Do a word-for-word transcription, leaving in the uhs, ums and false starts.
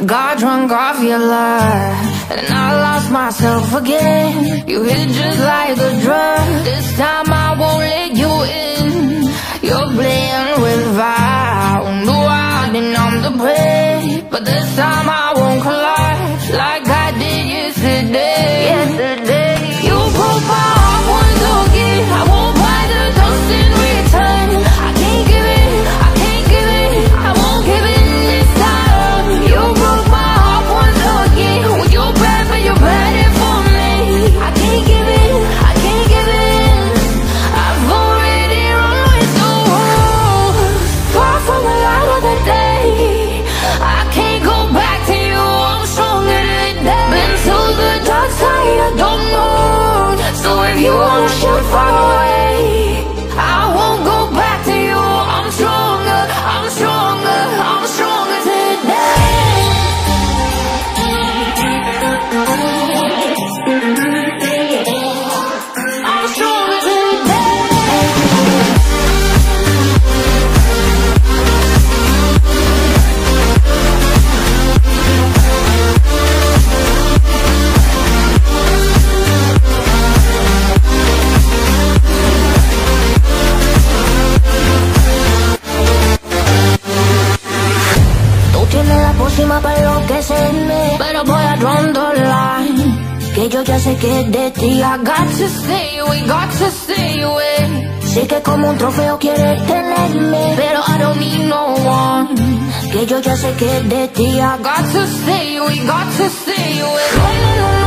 Got drunk off your love, and I lost myself again. You hit just like a drug. This time I won't let you in. You're playing with fire. No, I didn't I'm the prey, but this time I won't collapse like I did yesterday. Yesterday, you broke my heart once again. I won't buy the dust in return. I can't give it, I can't give it, I won't give it this time. You broke my heart once again. When you're bad, but you're bad it for me. I can't give it, I can't give it. I've already run with the world, far from the light of the day. I can't go back to you, I'm stronger today. Been to the dark side, I don't know. So if you wanna shoot far away, I won't go back to you. I'm stronger, I'm stronger, I'm stronger today. I'm stronger today. Tienes la pócima para enloquecerme, pero voy a draw the line, que yo ya sé que es de ti. I got to stay away, got to stay away. Sé que como un trofeo quieres tenerme, pero I don't need no one, que yo ya sé que es de ti. I got to stay away, got to stay away.